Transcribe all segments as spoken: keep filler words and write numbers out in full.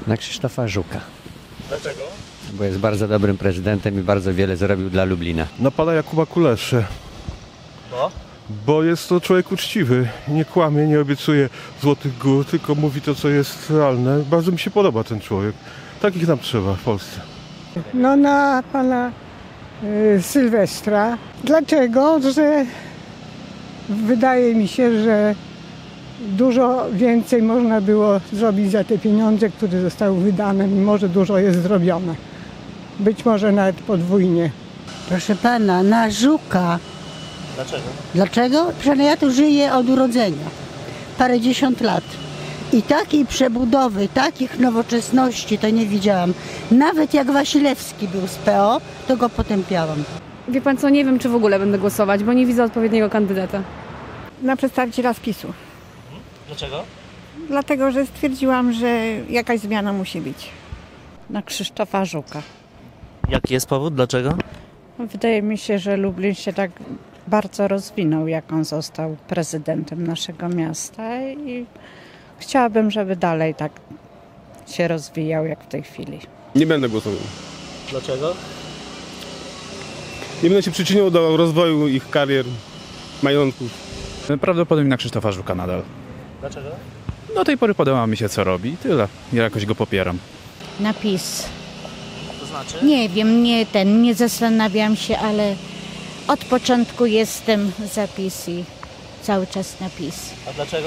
Na Krzysztofa Żuka. Dlaczego? Bo jest bardzo dobrym prezydentem i bardzo wiele zrobił dla Lublina. Na pana Jakuba Kuleszę. Bo? Bo jest to człowiek uczciwy. Nie kłamie, nie obiecuje złotych gór, tylko mówi to, co jest realne. Bardzo mi się podoba ten człowiek. Takich nam trzeba w Polsce. No na pana y, Sylwestra. Dlaczego? Że wydaje mi się, że dużo więcej można było zrobić za te pieniądze, które zostały wydane, mimo że dużo jest zrobione. Być może nawet podwójnie. Proszę pana, na Żuka. Dlaczego? Dlaczego? Przecież ja tu żyję od urodzenia. Parędziesiąt lat. I takiej przebudowy, takich nowoczesności to nie widziałam. Nawet jak Wasilewski był z P O, to go potępiałam. Wie pan co, nie wiem czy w ogóle będę głosować, bo nie widzę odpowiedniego kandydata. Na przedstawiciela PiSu. Dlaczego? Dlatego, że stwierdziłam, że jakaś zmiana musi być. Na Krzysztofa Żuka. Jaki jest powód? Dlaczego? Wydaje mi się, że Lublin się tak bardzo rozwinął, jak on został prezydentem naszego miasta i chciałabym, żeby dalej tak się rozwijał jak w tej chwili. Nie będę głosował. Dlaczego? Nie będę się przyczyniał do rozwoju ich karier, majątków. Prawdopodobnie na Krzysztofa Żuka nadal. Dlaczego? Do tej pory podoba mi się, co robi i tyle. Ja jakoś go popieram. Napis. To znaczy? Nie wiem, nie ten, nie zastanawiam się, ale od początku jestem za PiS i cały czas na PiS. A dlaczego?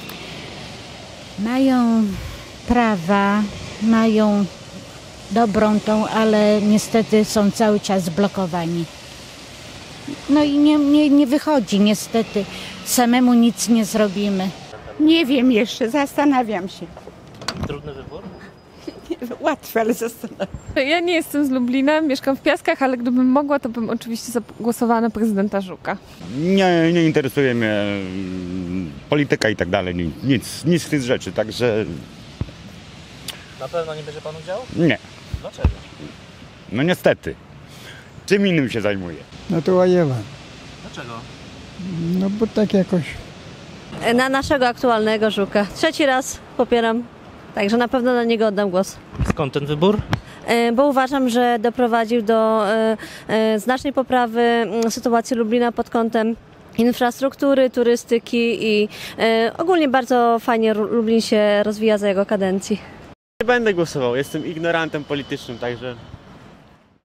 Mają prawa, mają dobrą tą, ale niestety są cały czas blokowani. No i nie, nie, nie wychodzi niestety. Samemu nic nie zrobimy. Nie wiem jeszcze, zastanawiam się. Trudny wybór? Łatwe, ale zastanawiam. Ja nie jestem z Lublina, mieszkam w Piaskach, ale gdybym mogła, to bym oczywiście zagłosowała na prezydenta Żuka. Nie, nie interesuje mnie mm, polityka i tak dalej, nic, nic z tych rzeczy, także Na pewno nie bierze pan udziału? nie. Dlaczego? No niestety. Czym innym się zajmuję. No to Łajewa. Dlaczego? No bo tak jakoś. Na naszego aktualnego Żuka. Trzeci raz popieram, także na pewno na niego oddam głos. Skąd ten wybór? Bo uważam, że doprowadził do znacznej poprawy sytuacji Lublina pod kątem infrastruktury, turystyki i ogólnie bardzo fajnie Lublin się rozwija za jego kadencji. Nie będę głosował, jestem ignorantem politycznym, także